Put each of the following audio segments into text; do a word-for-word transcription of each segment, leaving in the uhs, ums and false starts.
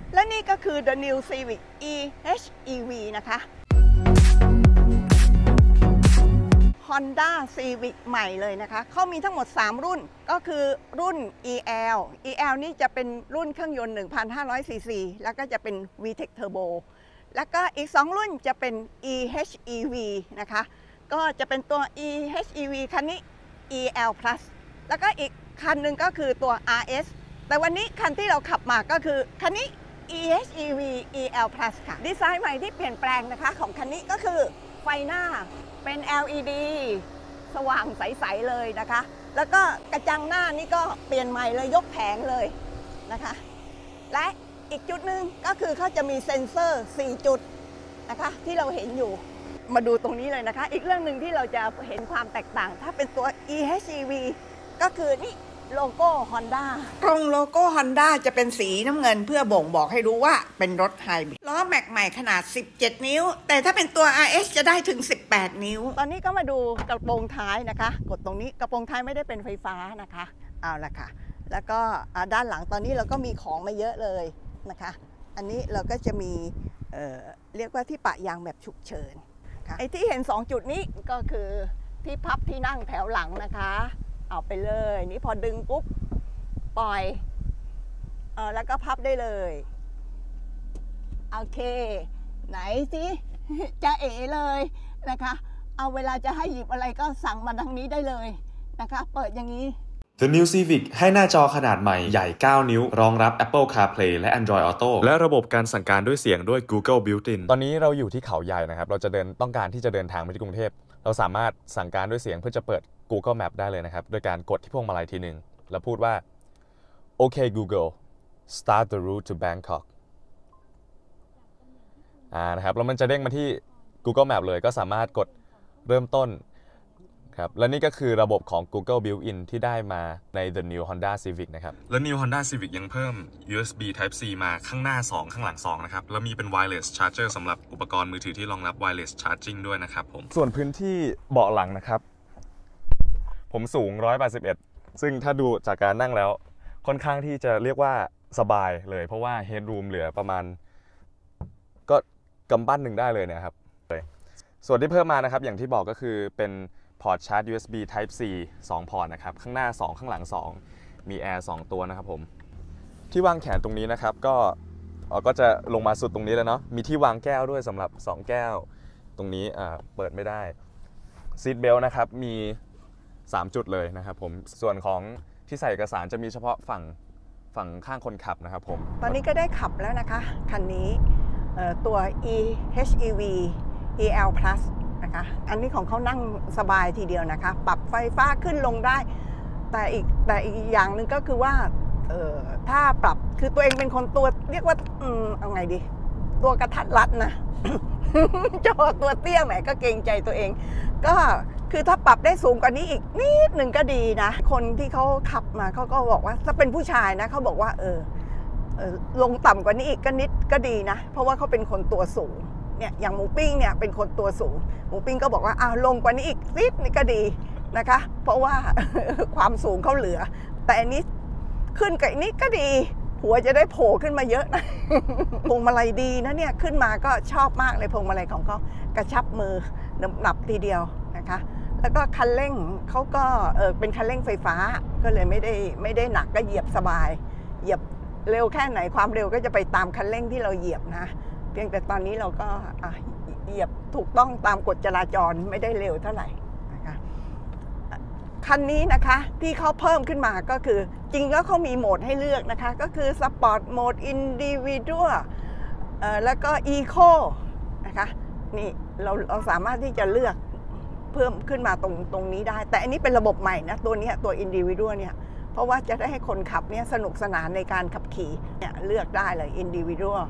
และนี่ก็คือ The New Civic อี เอช อี วี นะคะ Honda Civic ใหม่เลยนะคะเขามีทั้งหมดสามรุ่นก็คือรุ่น อี แอล อี แอล นี่จะเป็นรุ่นเครื่องยนต์ หนึ่งพันห้าร้อย ซี ซี แล้วก็จะเป็น วี เทค Turbo แล้วก็อีกสองรุ่นจะเป็น อี เอช อี วี นะคะก็จะเป็นตัว อี เอช อี วี คันนี้ อี แอล Plus แล้วก็อีกคันหนึ่งก็คือตัว อาร์ เอส แต่วันนี้คันที่เราขับมาก็คือคันนี้ อี เอช อี วี อี แอล Plus ค่ะดีไซน์ใหม่ที่เปลี่ยนแปลงนะคะของคันนี้ก็คือไฟหน้าเป็น แอล อี ดี สว่างใสๆเลยนะคะแล้วก็กระจังหน้านี่ก็เปลี่ยนใหม่เลยยกแผงเลยนะคะและอีกจุดหนึ่งก็คือเขาจะมีเซ็นเซอร์สี่จุดนะคะที่เราเห็นอยู่มาดูตรงนี้เลยนะคะอีกเรื่องหนึ่งที่เราจะเห็นความแตกต่างถ้าเป็นตัว อี เอช อี วี ก็คือนี่โลโก้ Honda ตรงโลโก้ Honda จะเป็นสีน้ำเงินเพื่อบ่งบอกให้รู้ว่าเป็นรถไฮบริดล้อแม็กใหม่ขนาดสิบเจ็ดนิ้วแต่ถ้าเป็นตัว อาร์ เอส จะได้ถึงสิบแปดนิ้วตอนนี้ก็มาดูกระโปรงท้ายนะคะกดตรงนี้กระโปรงท้ายไม่ได้เป็นไฟฟ้านะคะเอาละค่ะแล้วก็ด้านหลังตอนนี้เราก็มีของมาเยอะเลยนะคะอันนี้เราก็จะมีเอ่อเรียกว่าที่ปะยางแบบฉุกเฉินไอ้ที่เห็นสองจุดนี้ก็คือที่พับที่นั่งแถวหลังนะคะเอาไปเลยนี่พอดึงปุ๊บปล่อยเออแล้วก็พับได้เลยโอเคไหนสิจะเอ๋เลยนะคะเอาเวลาจะให้หยิบอะไรก็สั่งมาทางนี้ได้เลยนะคะเปิดอย่างนี้ The New Civic ให้หน้าจอขนาดใหม่ใหญ่เก้านิ้วรองรับ Apple CarPlay และ Android Auto และระบบการสั่งการด้วยเสียงด้วย Google Built-in ตอนนี้เราอยู่ที่เขาใหญ่นะครับเราจะเดินต้องการที่จะเดินทางไปที่กรุงเทพเราสามารถสั่งการด้วยเสียงเพื่อจะเปิด Google Map ได้เลยนะครับโดยการกดที่พวงมาลัยทีหนึ่งแล้วพูดว่าโอเค Google start the route to Bangkok อ่านะครับแล้วมันจะเด้งมาที่ Google Map เลยก็สามารถกดเริ่มต้นครับและนี่ก็คือระบบของ Google Built-in ที่ได้มาใน The New Honda Civic นะครับและ New Honda Civic ยังเพิ่ม ยู เอส บี Type C มาข้างหน้าสองข้างหลังสองนะครับแล้วมีเป็น Wireless Charger สำหรับอุปกรณ์มือถือที่รองรับ Wireless Charging ด้วยนะครับผมส่วนพื้นที่เบาะหลังนะครับผมสูงหนึ่งร้อยแปดสิบเอ็ดซึ่งถ้าดูจากการนั่งแล้วค่อนข้างที่จะเรียกว่าสบายเลยเพราะว่า Headroom เหลือประมาณก็กำปั้นหนึ่งได้เลยนะครับส่วนที่เพิ่มมานะครับอย่างที่บอกก็คือเป็นพอร์ตชาร์จ ยู เอส บี Type C สองพอร์ตนะครับข้างหน้าสองข้างหลังสองมีแอร์สองตัวนะครับผมที่วางแขนตรงนี้นะครับก็ก็จะลงมาสุดตรงนี้แล้วเนาะมีที่วางแก้วด้วยสำหรับสองแก้วตรงนี้เปิดไม่ได้ซีทเบลต์นะครับมีสามจุดเลยนะครับผมส่วนของที่ใส่เอกสารจะมีเฉพาะฝั่งฝั่งข้างคนขับนะครับผมตอนนี้ก็ได้ขับแล้วนะคะคันนี้ตัว อี เอช อี วี อี แอล Plus นะคะอันนี้ของเขานั่งสบายทีเดียวนะคะปรับไฟฟ้าขึ้นลงได้แต่อีกแต่อีกอย่างหนึ่งก็คือว่าเอ่อถ้าปรับคือตัวเองเป็นคนตัวเรียกว่าอืมเอาไงดีตัวกระทัดรัดนะ จอตัวเตี้ยแหมก็เกรงใจตัวเองก็คือถ้าปรับได้สูงกว่านี้อีกนิดหนึ่งก็ดีนะคนที่เขาขับมาเขาก็บอกว่าถ้าเป็นผู้ชายนะเขาบอกว่าเออลงต่ำกว่านี้อีกก็นิดก็ดีนะเพราะว่าเขาเป็นคนตัวสูงเนี่ยอย่างหมูปิ้งเนี่ยเป็นคนตัวสูงหมูปิ้งก็บอกว่าอ้าวลงกว่านี้อีกนิดนี่ก็ดีนะคะเพราะว่า ความสูงเขาเหลือแต่อันนี้ขึ้นกับนี้ก็ดีหัวจะได้โผล่ขึ้นมาเยอะนะ พวงมาลัยดีนะเนี่ยขึ้นมาก็ชอบมากเลยพวงมาลัยของเขากระชับมือหนับทีเดียวนะคะแล้วก็คันเร่งเขาก็เออเป็นคันเร่งไฟฟ้าก็เลยไม่ได้ไม่ได้หนักก็เหยียบสบายเหยียบเร็วแค่ไหนความเร็วก็จะไปตามคันเร่งที่เราเหยียบนะเพียงแต่ตอนนี้เราก็เหยียบถูกต้องตามกฎจราจรไม่ได้เร็วเท่าไหร่นะคะคันนี้นะคะที่เขาเพิ่มขึ้นมาก็คือจริงแล้วเขามีโหมดให้เลือกนะคะก็คือสปอร์ตโหมดอินดิวิดัวแล้วก็อีโคนะคะนี่เราเราสามารถที่จะเลือกเพิ่มขึ้นมาตรงตรงนี้ได้แต่อันนี้เป็นระบบใหม่นะตัวนี้ตัวอินดิวิดัวเนี่ยเพราะว่าจะได้ให้คนขับเนี่ยสนุกสนานในการขับขี่เนี่ยเลือกได้เลยอินดิวิดัว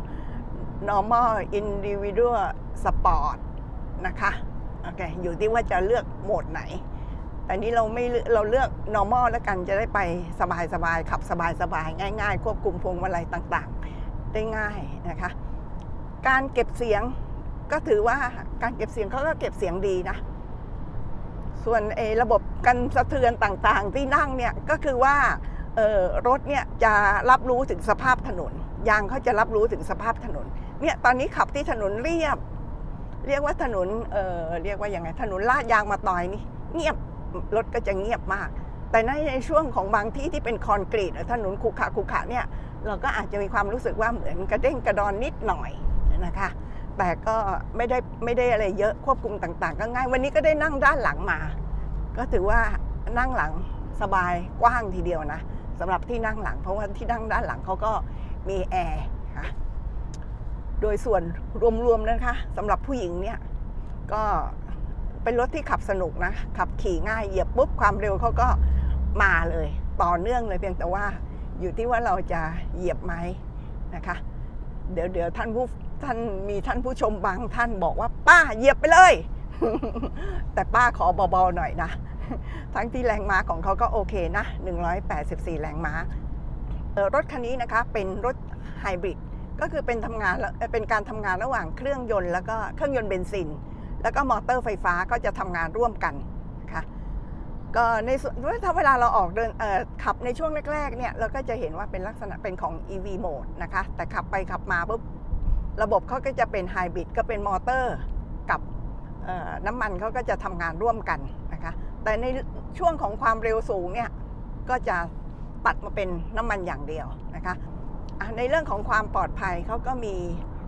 normal individual sport นะคะโอเคอยู่ที่ว่าจะเลือกโหมดไหนแต่นี้เราไม่เราเลือก normal แล้วกันจะได้ไปสบายๆขับสบายๆง่ายๆควบคุมพวงมาลัยต่างๆได้ง่ายนะคะการเก็บเสียงก็ถือว่าการเก็บเสียงเขาก็เก็บเสียงดีนะส่วนเอระบบกันสะเทือนต่างๆที่นั่งเนี่ยก็คือว่าเอ่อรถเนี่ยจะรับรู้ถึงสภาพถนนยางเขาจะรับรู้ถึงสภาพถนนเนี่ยตอนนี้ขับที่ถนนเรียบเรียกว่าถนนเอ่อเรียกว่ายังไงถนนลาดยางมาตอยนี่เงียบรถก็จะเงียบมากแต่ในในช่วงของบางที่ที่เป็นคอนกรีตถนนขรุขระขรุขระเนี่ยเราก็อาจจะมีความรู้สึกว่าเหมือนกระเด้งกระดอนนิดหน่อยนะคะแต่ก็ไม่ได้ไม่ได้อะไรเยอะควบคุมต่างๆก็ง่ายวันนี้ก็ได้นั่งด้านหลังมาก็ถือว่านั่งหลังสบายกว้างทีเดียวนะสำหรับที่นั่งหลังเพราะว่าที่นั่งด้านหลังเขาก็มีแอร์ค่ะโดยส่วนรวมๆนะคะสำหรับผู้หญิงเนี่ยก็เป็นรถที่ขับสนุกนะขับขี่ง่ายเหยียบปุ๊บความเร็วเขาก็มาเลยต่อเนื่องเลยเพียงแต่ว่าอยู่ที่ว่าเราจะเหยียบไหมนะคะเดี๋ยวเดี๋ยวท่านผู้ท่านมีท่านผู้ชมบางท่านบอกว่าป้าเหยียบไปเลย แต่ป้าขอเบาๆหน่อยนะทั้งที่แรงม้าของเขาก็โอเคนะหนึ่งร้อยแปดสิบสี่แรงม้ารถคันนี้นะคะเป็นรถไฮบริดก็คือเป็นทำงานเป็นการทำงานระหว่างเครื่องยนต์แล้วก็เครื่องยนต์เบนซินแล้วก็มอเตอร์ไฟฟ้าก็จะทำงานร่วมกันค่ะก็ในส่วนถ้าเวลาเราออกเดินขับในช่วงแรกๆเนี่ยเราก็จะเห็นว่าเป็นลักษณะเป็นของ อี วี Mode นะคะแต่ขับไปขับมาปุ๊บระบบเขาก็จะเป็นไฮบริดก็เป็นมอเตอร์กับน้ำมันเขาก็จะทำงานร่วมกันนะคะแต่ในช่วงของความเร็วสูงเนี่ยก็จะตัดมาเป็นน้ำมันอย่างเดียวนะคะในเรื่องของความปลอดภัยเขาก็มี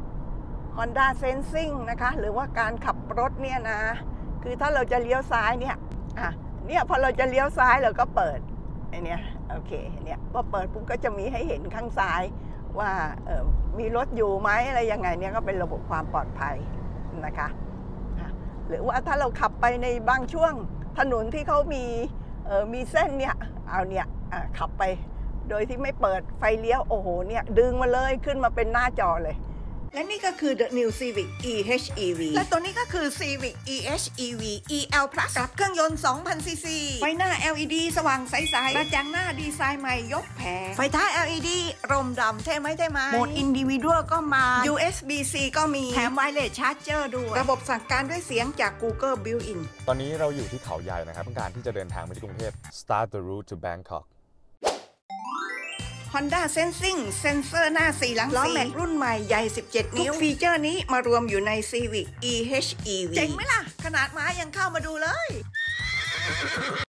Honda Sensing นะคะหรือว่าการขับรถเนี่ยนะคือถ้าเราจะเลี้ยวซ้ายเนี่ยอ่ะเนี่ยพอเราจะเลี้ยวซ้ายเราก็เปิดไอเนี้ยโอเคเนี่ยพอเปิดปุ๊บก็จะมีให้เห็นข้างซ้ายว่าเออมีรถอยู่ไหมอะไรยังไงเนี่ยก็เป็นระบบความปลอดภัยนะคะหรือว่าถ้าเราขับไปในบางช่วงถนนที่เขามีเออมีเส้นเนี่ยเอาเนี่ยขับไปโดยที่ไม่เปิดไฟเลี้ยวโอ้โหเนี่ยดึงมาเลยขึ้นมาเป็นหน้าจอเลยและนี่ก็คือ The New Civic อี เอช อี วี และตัวนี้ก็คือ Civic อี เอช อี วี อี แอล Plus กับเครื่องยนต์ สองพัน ซี ซี ไฟหน้า แอล อี ดี สว่างใสๆกระจังหน้าดีไซน์ใหม่ยกแผงไฟท้าย แอล อี ดี รมดำเท่ไหมเท่ไหมโหมด Individual ก็มา ยู เอส บี ซี ก็มีแถม Wireless Charger ด้วยระบบสั่งการด้วยเสียงจาก Google Built-in ตอนนี้เราอยู่ที่เขาใหญ่นะครับต้องการที่จะเดินทางไปที่กรุงเทพ Start the route to Bangkok Honda Sensing เซนเซอร์หน้าสี่หลังสี่ล้อแม็กรุ่นใหม่ใหญ่สิบเจ็ดนิ้วทุกฟีเจอร์นี้มารวมอยู่ใน Civic อี เอช อี วี เจ๋งไหมล่ะขนาดม้ายังเข้ามาดูเลย